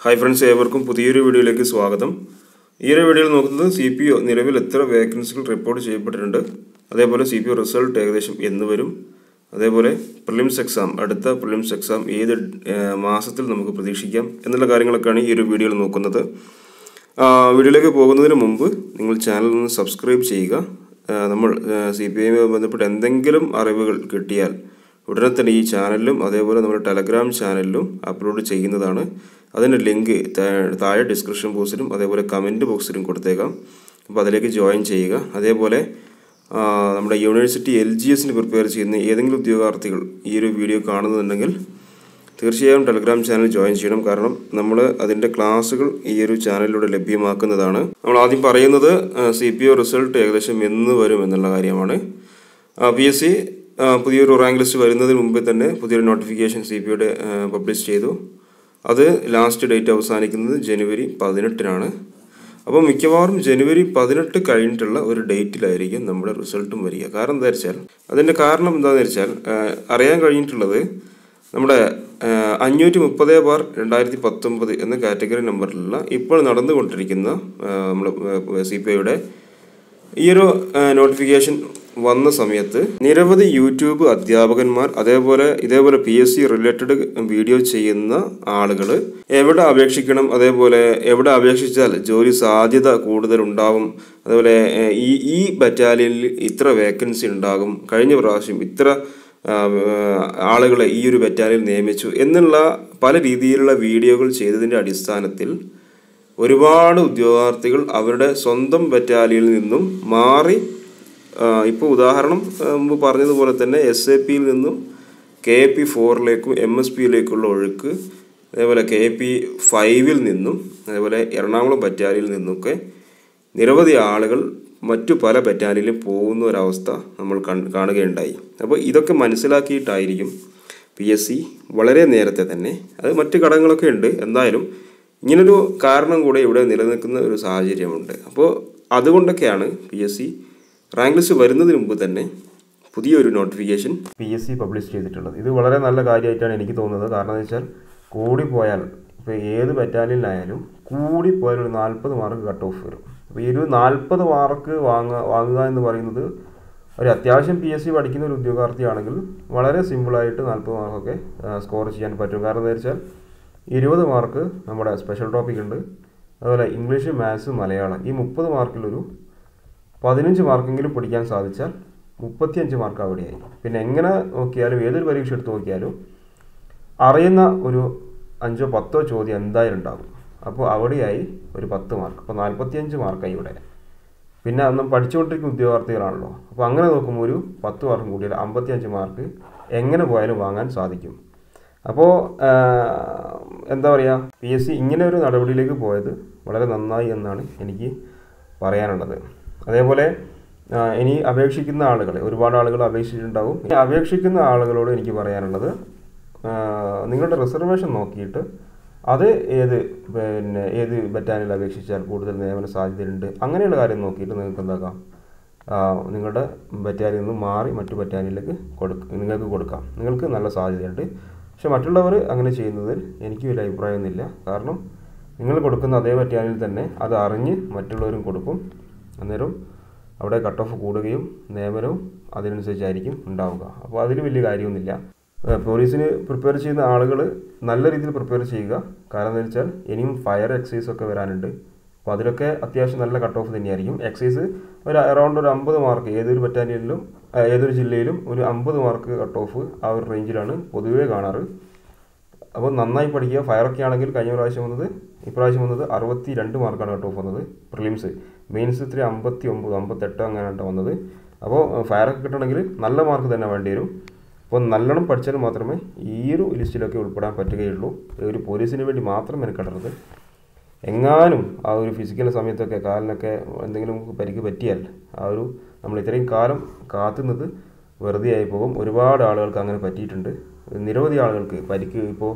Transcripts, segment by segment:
Hi friends, ഏവർക്കും പുതിയൊരു വീഡിയോയിലേക്ക് സ്വാഗതം. ഈ ഒരു വീഡിയോയിൽ നോക്കുന്നത് CPO നിലവിൽ എത്ര വേക്കൻസികൾ റിപ്പോർട്ട് ചെയ്യപ്പെട്ടിട്ടുണ്ട്, അതേപോലെ CPO റിസൾട്ട് ഏകദേശം എന്ന് വരും, അതേപോലെ പ്രിലിംസ് എക്സാം, അടുത്ത പ്രിലിംസ് എക്സാം ഏത് മാസത്തിൽ നമുക്ക് പ്രതീക്ഷിക്കാം എന്നുള്ള കാര്യങ്ങളൊക്കെയാണ് ഈ ഒരു വീഡിയോയിൽ നോക്കുന്നത്. വീഡിയോയിലേക്ക് പോകുന്നതിന് മുമ്പ് നിങ്ങൾ ചാനൽ ഒന്ന് സബ്സ്ക്രൈബ് ചെയ്യുക. നമ്മൾ CPOയുമായി ബന്ധപ്പെട്ട് എന്തെങ്കിലും അറിവുകൾ കിട്ടിയാൽ ഉടനെ തന്നെ ഈ ചാനലിലും അതേപോലെ നമ്മുടെ ടെലഗ്രാം ചാനലിലും അപ്ലോഡ് ചെയ്യുന്നതാണ്. അതിൻ്റെ ലിങ്ക് താഴെ ഡിസ്ക്രിപ്ഷൻ ബോക്സിലും അതേപോലെ കമൻറ്റ് ബോക്സിലും കൊടുത്തേക്കാം. അപ്പോൾ അതിലേക്ക് ജോയിൻ ചെയ്യുക. അതേപോലെ നമ്മുടെ യൂണിവേഴ്സിറ്റി LGSന് പ്രിപ്പയർ ചെയ്യുന്ന ഏതെങ്കിലും ഉദ്യോഗാർത്ഥികൾ ഈ ഒരു വീഡിയോ കാണുന്നുണ്ടെങ്കിൽ തീർച്ചയായും ടെലഗ്രാം ചാനൽ ജോയിൻ ചെയ്യണം. കാരണം നമ്മൾ അതിൻ്റെ ക്ലാസ്സുകൾ ഈ ഒരു ചാനലിലൂടെ ലഭ്യമാക്കുന്നതാണ്. നമ്മൾ ആദ്യം പറയുന്നത് CPO റിസൾട്ട് ഏകദേശം എന്ന് വരും എന്നുള്ള കാര്യമാണ്. PSC പുതിയൊരു റാങ്ക് ലിസ്റ്റ് വരുന്നതിന് മുമ്പേ തന്നെ പുതിയൊരു നോട്ടിഫിക്കേഷൻ CPOയുടെ പബ്ലിഷ് ചെയ്തു. അത് ലാസ്റ്റ് ഡേറ്റ് അവസാനിക്കുന്നത് ജനുവരി 18-നാണ്. അപ്പോൾ മിക്കവാറും ജനുവരി 18 കഴിഞ്ഞിട്ടുള്ള ഒരു ഡേറ്റിലായിരിക്കും നമ്മുടെ റിസൾട്ടും വരിക. കാരണം എന്താ വെച്ചാൽ അതിൻ്റെ കാരണം എന്താണെന്ന് വെച്ചാൽ അറിയാൻ കഴിഞ്ഞിട്ടുള്ളത് നമ്മുടെ 530/2019 എന്ന കാറ്റഗറി നമ്പറിലുള്ള ഇപ്പോൾ നടന്നുകൊണ്ടിരിക്കുന്ന നമ്മുടെ CPOയുടെ ഈ ഒരു നോട്ടിഫിക്കേഷൻ വന്ന സമയത്ത് നിരവധി യൂട്യൂബ് അധ്യാപകന്മാർ ഇതേപോലെ PSC റിലേറ്റഡ് വീഡിയോ ചെയ്യുന്ന ആളുകൾ എവിടെ അപേക്ഷിക്കണം, അതേപോലെ എവിടെ അപേക്ഷിച്ചാൽ ജോലി സാധ്യത കൂടുതൽ ഉണ്ടാവും, അതേപോലെ ഈ ബറ്റാലിയനിൽ ഇത്ര വേക്കൻസി ഉണ്ടാകും, കഴിഞ്ഞ പ്രാവശ്യം ഇത്ര ആളുകളെ ഈ ഒരു ബറ്റാലിയൻ നിയമിച്ചു എന്നുള്ള പല രീതിയിലുള്ള വീഡിയോകൾ ചെയ്തതിൻ്റെ അടിസ്ഥാനത്തിൽ ഒരുപാട് ഉദ്യോഗാർത്ഥികൾ അവരുടെ സ്വന്തം ബറ്റാലിയനിൽ നിന്നും മാറി, ഇപ്പോൾ ഉദാഹരണം മുമ്പ് പറഞ്ഞതുപോലെ തന്നെ SAPയിൽ നിന്നും KP4-ലേക്കും MSPയിലേക്കുള്ള ഒഴുക്ക്, അതേപോലെ KP5-ൽ നിന്നും അതേപോലെ എറണാകുളം ബറ്റാലിയനിൽ നിന്നൊക്കെ നിരവധി ആളുകൾ മറ്റു പല ബറ്റാലിയനിലും പോകുന്ന ഒരവസ്ഥ നമ്മൾ കാണുകയുണ്ടായി. അപ്പോൾ ഇതൊക്കെ മനസ്സിലാക്കിയിട്ടായിരിക്കും PSC വളരെ നേരത്തെ തന്നെ, അത് മറ്റു ഘടകങ്ങളൊക്കെ ഉണ്ട്, എന്തായാലും ഇങ്ങനൊരു കാരണം കൂടെ ഇവിടെ നിലനിൽക്കുന്ന ഒരു സാഹചര്യമുണ്ട്. അപ്പോൾ അതുകൊണ്ടൊക്കെയാണ് PSC റാങ്ക് ലിസ്റ്റ് വരുന്നതിന് മുമ്പ് തന്നെ പുതിയൊരു നോട്ടിഫിക്കേഷൻ PSC പബ്ലിഷ് ചെയ്തിട്ടുള്ളത്. ഇത് വളരെ നല്ല കാര്യമായിട്ടാണ് എനിക്ക് തോന്നുന്നത്. കാരണം എന്ന് വെച്ചാൽ കൂടിപ്പോയാൽ ഇപ്പോൾ ഏത് ബറ്റാലിയനിലായാലും കൂടിപ്പോയാൽ ഒരു 40 മാർക്ക് കട്ട് ഓഫ് വരും. അപ്പോൾ ഈ ഒരു 40 മാർക്ക് വാങ്ങുക എന്ന് പറയുന്നത് ഒരു അത്യാവശ്യം PSC പഠിക്കുന്ന ഒരു ഉദ്യോഗാർത്ഥിയാണെങ്കിൽ വളരെ സിമ്പിളായിട്ട് 40 മാർക്കൊക്കെ സ്കോർ ചെയ്യാൻ പറ്റും. കാരണം എന്താ വെച്ചാൽ 20 മാർക്ക് നമ്മുടെ സ്പെഷ്യൽ ടോപ്പിക് ഉണ്ട്, അതുപോലെ ഇംഗ്ലീഷ്, മാത്സ്, മലയാളം, ഈ 30 മാർക്കിലൊരു 15 മാർക്കെങ്കിലും പഠിക്കാൻ സാധിച്ചാൽ 35 മാർക്ക് അവിടെയായി. പിന്നെ എങ്ങനെ നോക്കിയാലും ഏതൊരു പരീക്ഷ എടുത്ത് നോക്കിയാലും അറിയുന്ന ഒരു 5-10 ചോദ്യം എന്തായാലും ഉണ്ടാകും. അപ്പോൾ അവിടെയായി ഒരു 10 മാർക്ക്, അപ്പോൾ 45 മാർക്കായി ഇവിടെ. പിന്നെ അന്ന് പഠിച്ചുകൊണ്ടിരിക്കുന്ന ഉദ്യോഗാർത്ഥികളാണല്ലോ, അപ്പോൾ അങ്ങനെ നോക്കുമ്പോൾ ഒരു 10 മാർക്കും കൂടിയാൽ 55 മാർക്ക് എങ്ങനെ പോയാലും വാങ്ങാൻ സാധിക്കും. അപ്പോൾ എന്താ പറയുക, PSC ഇങ്ങനെ ഒരു നടപടിയിലേക്ക് പോയത് വളരെ നന്നായി എന്നാണ് എനിക്ക് പറയാനുള്ളത്. അതേപോലെ ഇനി അപേക്ഷിക്കുന്ന ആളുകൾ, ഒരുപാട് ആളുകൾ അപേക്ഷിച്ചിട്ടുണ്ടാവും. ഇനി അപേക്ഷിക്കുന്ന ആളുകളോട് എനിക്ക് പറയാനുള്ളത്, നിങ്ങളുടെ റിസർവേഷൻ നോക്കിയിട്ട് അത് ഏത് ബറ്റാലിയനിൽ അപേക്ഷിച്ചാൽ കൂടുതൽ നിയമന സാധ്യതയുണ്ട് അങ്ങനെയുള്ള കാര്യം നോക്കിയിട്ട് നിങ്ങൾക്ക് എന്താക്കാം, നിങ്ങളുടെ ബറ്റാലിയനിൽ നിന്ന് മാറി മറ്റു ബറ്റാലിയനിലേക്ക് നിങ്ങൾക്ക് കൊടുക്കാം. നിങ്ങൾക്ക് നല്ല സാധ്യതയുണ്ട്. പക്ഷെ മറ്റുള്ളവർ അങ്ങനെ ചെയ്യുന്നതിൽ എനിക്ക് വലിയ അഭിപ്രായമൊന്നുമില്ല. കാരണം നിങ്ങൾ കൊടുക്കുന്ന അതേ ബറ്റാലിയനിൽ തന്നെ അത് അറിഞ്ഞ് മറ്റുള്ളവരും കൊടുക്കും. അന്നേരം അവിടെ കട്ട് ഓഫ് കൂടുകയും നിയമനവും അതിനനുസരിച്ചായിരിക്കും ഉണ്ടാവുക. അപ്പോൾ അതിൽ വലിയ കാര്യമൊന്നുമില്ല. പോലീസിന് പ്രിപ്പയർ ചെയ്യുന്ന ആളുകൾ നല്ല രീതിയിൽ പ്രിപ്പയർ ചെയ്യുക. കാരണം എന്താ വെച്ചാൽ ഇനിയും ഫയർ എക്സൈസ് ഒക്കെ വരാനുണ്ട്. അപ്പോൾ അതിലൊക്കെ അത്യാവശ്യം നല്ല കട്ട് ഓഫ് തന്നെയായിരിക്കും. എക്സൈസ് ഒരു അറൗണ്ട് ഒരു 50 മാർക്ക് ഏതൊരു ബറ്റാലിയനിലും ഏതൊരു ജില്ലയിലും ഒരു 50 മാർക്ക് കട്ട് ഓഫ് ആ ഒരു റേഞ്ചിലാണ് പൊതുവേ കാണാറ്. അപ്പോൾ നന്നായി പഠിക്കുക. ഫയറൊക്കെ ആണെങ്കിൽ കഴിഞ്ഞ പ്രാവശ്യം വന്നത്, ഇപ്രാവശ്യം വന്നത് 62 മാർക്കാണ് കട്ട് ഓഫ് വന്നത് പ്രിലിംസ്. മെയിൻസ് 59, 58 അങ്ങനെയാണ് വന്നത്. അപ്പോൾ ഫയറൊക്കെ കിട്ടണമെങ്കിൽ നല്ല മാർക്ക് തന്നെ വേണ്ടി വരും. അപ്പോൾ നല്ലോണം പഠിച്ചാൽ മാത്രമേ ഈ ഒരു ലിസ്റ്റിലൊക്കെ ഉൾപ്പെടാൻ പറ്റുകയുള്ളൂ. ഒരു പോലീസിന് വേണ്ടി മാത്രം മെനക്കെടരുത്. എങ്ങാനും ആ ഒരു ഫിസിക്കൽ സമയത്തൊക്കെ കാലിനൊക്കെ എന്തെങ്കിലും പരിക്ക് പറ്റിയാൽ നമ്മൾ ഇത്രയും കാലം കാത്തുന്നത് വെറുതെ ആയി പോകും. ഒരുപാട് ആളുകൾക്ക് അങ്ങനെ പറ്റിയിട്ടുണ്ട്. നിരവധി ആളുകൾക്ക് പരിക്ക്, ഇപ്പോൾ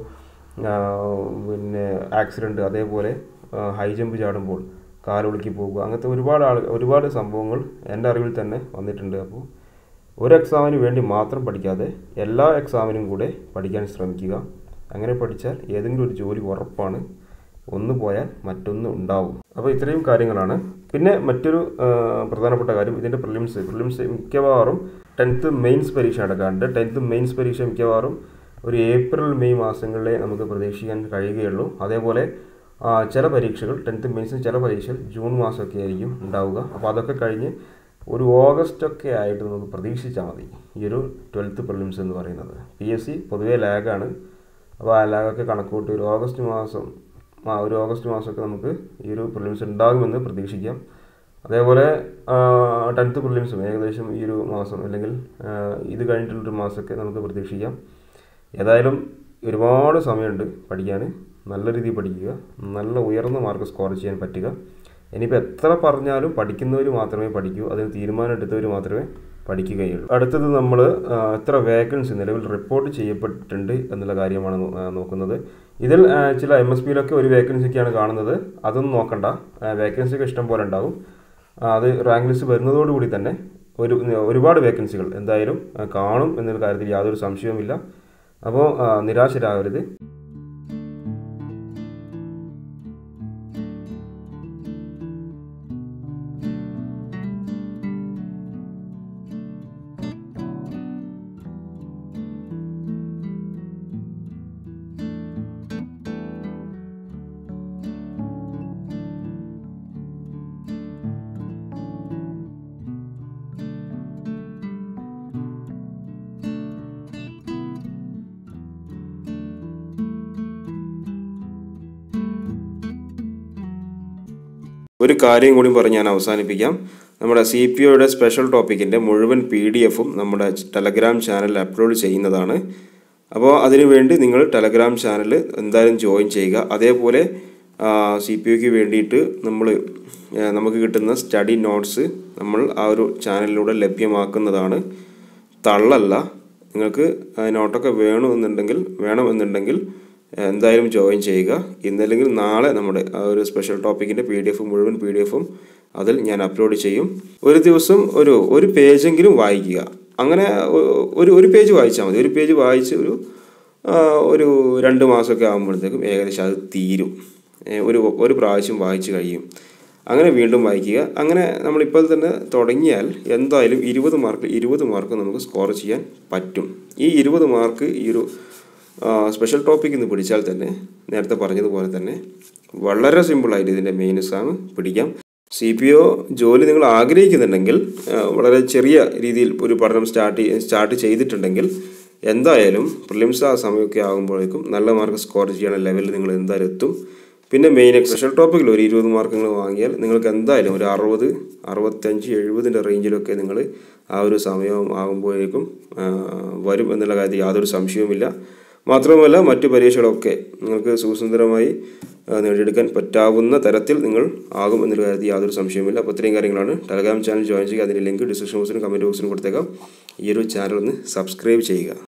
പിന്നെ ആക്സിഡൻറ്റ്, അതേപോലെ ഹൈ ജമ്പ് ചാടുമ്പോൾ കാലൊളുക്കി പോകുക, അങ്ങനത്തെ ഒരുപാട് സംഭവങ്ങൾ എൻ്റെ അറിവിൽ തന്നെ വന്നിട്ടുണ്ട്. അപ്പോൾ ഒരു എക്സാമിന് വേണ്ടി മാത്രം പഠിക്കാതെ എല്ലാ എക്സാമിനും കൂടെ പഠിക്കാൻ ശ്രമിക്കുക. അങ്ങനെ പഠിച്ചാൽ ഏതെങ്കിലും ഒരു ജോലി ഉറപ്പാണ്. ഒന്ന് പോയാൽ മറ്റൊന്ന് ഉണ്ടാവും. അപ്പോൾ ഇത്രയും കാര്യങ്ങളാണ്. പിന്നെ മറ്റൊരു പ്രധാനപ്പെട്ട കാര്യം, ഇതിൻ്റെ പ്രിലിംസ് മിക്കവാറും 10th മെയിൻസ് പരീക്ഷ നടക്കാറുണ്ട്. 10th മെയിൻസ് പരീക്ഷ മിക്കവാറും ഒരു ഏപ്രിൽ മെയ് മാസങ്ങളിലേ നമുക്ക് പ്രതീക്ഷിക്കാൻ കഴിയുകയുള്ളൂ. അതേപോലെ ചില പരീക്ഷകൾ 10th മെയിൻസിന് ചില പരീക്ഷകൾ ജൂൺ മാസമൊക്കെ ആയിരിക്കും ഉണ്ടാവുക. അപ്പോൾ അതൊക്കെ കഴിഞ്ഞ് ഒരു ഓഗസ്റ്റൊക്കെ ആയിട്ട് നമുക്ക് പ്രതീക്ഷിച്ചാൽ മതി ഈ ഒരു 12th പ്രിലിംസ് എന്ന് പറയുന്നത്. PSC പൊതുവേ ലാഗാണ്. അപ്പോൾ ആ ലാഗൊക്കെ കണക്കൂട്ടി ഒരു ഓഗസ്റ്റ് മാസമൊക്കെ നമുക്ക് ഈ ഒരു പ്രിലിംസ് ഉണ്ടാകുമെന്ന് പ്രതീക്ഷിക്കാം. അതേപോലെ 10th പ്രിലിംസും ഏകദേശം ഈ ഒരു മാസം അല്ലെങ്കിൽ ഇത് കഴിഞ്ഞിട്ടുള്ളൊരു മാസമൊക്കെ നമുക്ക് പ്രതീക്ഷിക്കാം. ഏതായാലും ഒരുപാട് സമയമുണ്ട് പഠിക്കാൻ. നല്ല രീതിയിൽ പഠിക്കുക, നല്ല ഉയർന്ന മാർക്ക് സ്കോർ ചെയ്യാൻ പറ്റുക. ഇനിയിപ്പോൾ എത്ര പറഞ്ഞാലും പഠിക്കുന്നവർ മാത്രമേ പഠിക്കൂ, അതിന് തീരുമാനം എടുത്തവർ മാത്രമേ പഠിക്കുകയുള്ളൂ. അടുത്തത് നമ്മൾ എത്ര വേക്കൻസി നിലവിൽ റിപ്പോർട്ട് ചെയ്യപ്പെട്ടിട്ടുണ്ട് എന്നുള്ള കാര്യമാണ് നോക്കുന്നത്. ഇതിൽ ചില MSPയിലൊക്കെ ഒരു വേക്കൻസിക്കാണ് കാണുന്നത്. അതൊന്നും നോക്കണ്ട, വേക്കൻസിയൊക്കെ ഇഷ്ടം പോലെ ഉണ്ടാകും. അത് റാങ്ക് ലിസ്റ്റ് വരുന്നതോടുകൂടി തന്നെ ഒരുപാട് വേക്കൻസികൾ എന്തായാലും കാണും എന്നുള്ള കാര്യത്തിൽ യാതൊരു സംശയവുമില്ല. അപ്പോൾ നിരാശരാകരുത്. ഒരു കാര്യം കൂടി പറഞ്ഞ് ഞാൻ അവസാനിപ്പിക്കാം. നമ്മുടെ CPOയുടെ സ്പെഷ്യൽ ടോപ്പിക്കിൻ്റെ മുഴുവൻ PDF-ഉം നമ്മുടെ ടെലഗ്രാം ചാനലിൽ അപ്ലോഡ് ചെയ്യുന്നതാണ്. അപ്പോൾ അതിനുവേണ്ടി നിങ്ങൾ ടെലഗ്രാം ചാനൽ എന്തായാലും ജോയിൻ ചെയ്യുക. അതേപോലെ CPOയ്ക്ക് വേണ്ടിയിട്ട് നമുക്ക് കിട്ടുന്ന സ്റ്റഡി നോട്ട്സ് നമ്മൾ ആ ഒരു ചാനലിലൂടെ ലഭ്യമാക്കുന്നതാണ്. തള്ളല്ല. നിങ്ങൾക്ക് നോട്ടൊക്കെ വേണമെന്നുണ്ടെങ്കിൽ എന്തായാലും ജോയിൻ ചെയ്യുക. ഇന്നല്ലെങ്കിൽ നാളെ നമ്മുടെ ആ ഒരു സ്പെഷ്യൽ ടോപ്പിക്കിൻ്റെ മുഴുവൻ PDF-ഉം അതിൽ ഞാൻ അപ്ലോഡ് ചെയ്യും. ഒരു ദിവസം ഒരു പേജെങ്കിലും വായിക്കുക. അങ്ങനെ ഒരു പേജ് വായിച്ചാൽ മതി. ഒരു പേജ് വായിച്ച് ഒരു 2 മാസമൊക്കെ ആകുമ്പോഴത്തേക്കും ഏകദേശം അത് തീരും. ഒരു പ്രാവശ്യം വായിച്ച് കഴിയും. അങ്ങനെ വീണ്ടും വായിക്കുക. അങ്ങനെ നമ്മളിപ്പോൾ തന്നെ തുടങ്ങിയാൽ എന്തായാലും 20 മാർക്ക് നമുക്ക് സ്കോർ ചെയ്യാൻ പറ്റും. ഈ 20 മാർക്ക് ഈ ഒരു സ്പെഷ്യൽ ടോപ്പിക് ഇന്ന് പിടിച്ചാൽ തന്നെ നേരത്തെ പറഞ്ഞതുപോലെ തന്നെ വളരെ സിമ്പിളായിട്ട് ഇതിൻ്റെ മെയിൻ എക്സാം പിടിക്കാം. CPO ജോലി നിങ്ങൾ ആഗ്രഹിക്കുന്നുണ്ടെങ്കിൽ, വളരെ ചെറിയ രീതിയിൽ ഒരു പഠനം സ്റ്റാർട്ട് ചെയ്തിട്ടുണ്ടെങ്കിൽ എന്തായാലും പ്രിലിംസ് ആ സമയമൊക്കെ ആകുമ്പോഴേക്കും നല്ല മാർക്ക് സ്കോർ ചെയ്യാനുള്ള ലെവലിൽ നിങ്ങൾ എന്തായാലും എത്തും. പിന്നെ മെയിൻ സ്പെഷ്യൽ ടോപ്പിക്കിൽ ഒരു 20 മാർക്ക് നിങ്ങൾ വാങ്ങിയാൽ നിങ്ങൾക്ക് എന്തായാലും ഒരു 60, 65, 70 റേഞ്ചിലൊക്കെ നിങ്ങൾ ആ ഒരു സമയം ആകുമ്പോഴേക്കും വരും എന്നുള്ള കാര്യത്തിൽ യാതൊരു സംശയവുമില്ല. മാത്രമല്ല മറ്റു പരീക്ഷകളൊക്കെ നിങ്ങൾക്ക് സുസുന്ദരമായി നേടിയെടുക്കാൻ പറ്റാവുന്ന തരത്തിൽ നിങ്ങൾ ആകും എന്നുള്ള കാര്യത്തിൽ യാതൊരു സംശയവുമില്ല. അപ്പോൾ ഇത്രയും കാര്യങ്ങളാണ്. ടെലഗ്രാം ചാനൽ ജോയിൻ ചെയ്യുക. അതിൻ്റെ ലിങ്ക് ഡിസ്ക്രിപ്ഷൻ ബോക്സിനും കമൻറ്റ് ബോക്സിനും കൊടുത്തേക്കാം. ഈ ഒരു ചാനൽ ഒന്ന് സബ്സ്ക്രൈബ് ചെയ്യുക.